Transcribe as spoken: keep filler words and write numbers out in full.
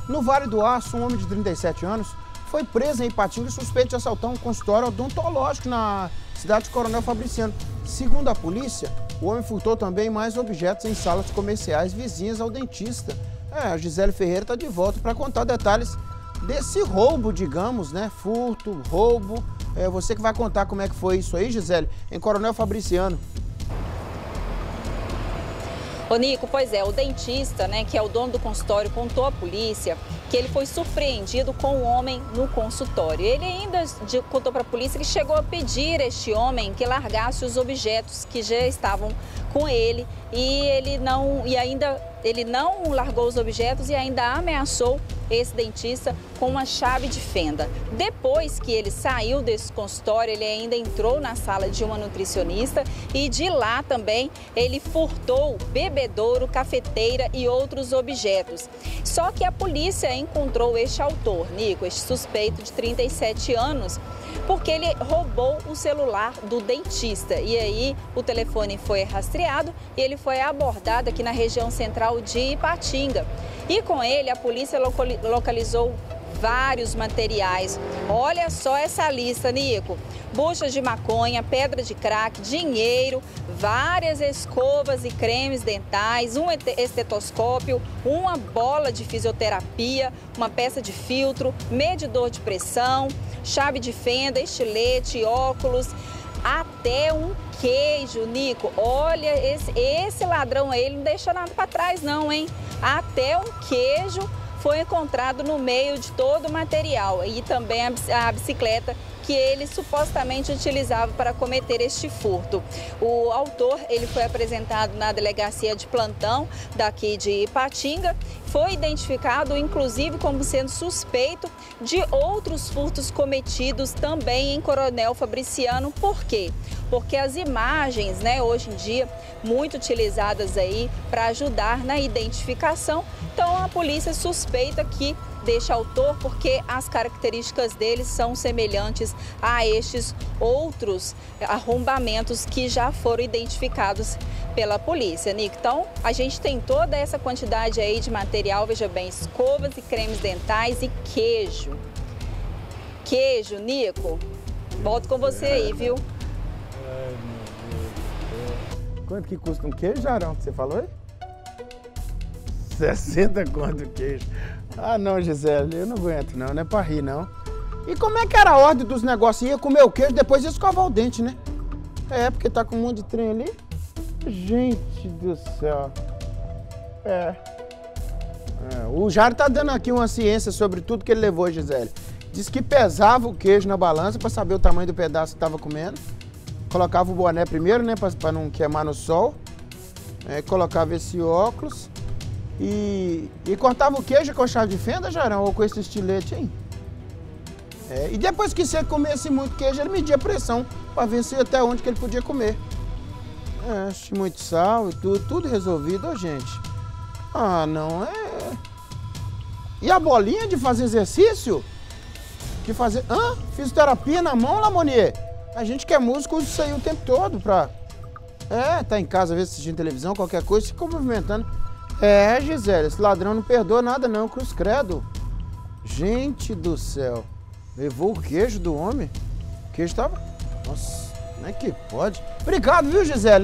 No Vale do Aço, um homem de trinta e sete anos foi preso em Ipatinga suspeito de assaltar um consultório odontológico na cidade de Coronel Fabriciano. Segundo a polícia, o homem furtou também mais objetos em salas comerciais vizinhas ao dentista. É, a Gisele Ferreira está de volta para contar detalhes desse roubo, digamos, né? Furto, roubo. É você que vai contar como é que foi isso aí, Gisele, em Coronel Fabriciano. Ô Nico, pois é, o dentista, né, que é o dono do consultório, contou à polícia que ele foi surpreendido com um homem no consultório. Ele ainda contou para a polícia que chegou a pedir a este homem que largasse os objetos que já estavam com ele e ele não e ainda ele não largou os objetos e ainda ameaçou esse dentista com uma chave de fenda. Depois que ele saiu desse consultório, ele ainda entrou na sala de uma nutricionista e de lá também ele furtou bebedouro, cafeteira e outros objetos. Só que a polícia encontrou este autor, Nico, este suspeito de trinta e sete anos, porque ele roubou o celular do dentista. E aí o telefone foi rastreado e ele foi abordado aqui na região central de Ipatinga. E com ele a polícia localizou vários materiais. Olha só essa lista, Nico. Buchas de maconha, pedra de crack, dinheiro, várias escovas e cremes dentais, um estetoscópio, uma bola de fisioterapia, uma peça de filtro, medidor de pressão, chave de fenda, estilete, óculos, até um queijo, Nico. Olha, esse, esse ladrão aí, ele não deixou nada para trás não, hein? Até um queijo foi encontrado no meio de todo o material e também a bicicleta que ele supostamente utilizava para cometer este furto. O autor, ele foi apresentado na delegacia de plantão daqui de Ipatinga, foi identificado inclusive como sendo suspeito de outros furtos cometidos também em Coronel Fabriciano. Por quê? Porque as imagens, né, hoje em dia, muito utilizadas aí para ajudar na identificação, então a polícia suspeita que deste autor porque as características deles são semelhantes a estes outros arrombamentos que já foram identificados pela polícia, Nico. Então, a gente tem toda essa quantidade aí de material, veja bem, escovas e cremes dentais e queijo. Queijo, Nico, volto com você aí, viu? Ai, meu Deus do céu. Quanto que custa um queijo, Jarão, que você falou aí? sessenta conto o queijo. Ah, não, Gisele, eu não aguento não, não é pra rir, não. E como é que era a ordem dos negócios? Ia comer o queijo, depois ia escovar o dente, né? É, porque tá com um monte de trem ali. Gente do céu. É. é. O Jário tá dando aqui uma ciência sobre tudo que ele levou, Gisele. Diz que pesava o queijo na balança pra saber o tamanho do pedaço que tava comendo. Colocava o boné primeiro, né, pra, pra não queimar no sol. É, colocava esse óculos. E, e cortava o queijo com chave de fenda, Jarão, ou com esse estilete, hein? É, e depois que você comesse muito queijo, ele media a pressão para ver se até onde que ele podia comer. É, acho muito sal e tudo, tudo resolvido, ó, gente. Ah, não, é... E a bolinha de fazer exercício? De fazer... Hã? Fisioterapia na mão, Lamonier? A gente que é músico usa isso aí o tempo todo pra... É, tá em casa, às vezes assistindo televisão, qualquer coisa, fica movimentando. É, Gisele, esse ladrão não perdoa nada não, cruz credo. Gente do céu. Levou o queijo do homem. O queijo tava... Nossa, como é que pode? Obrigado, viu, Gisele?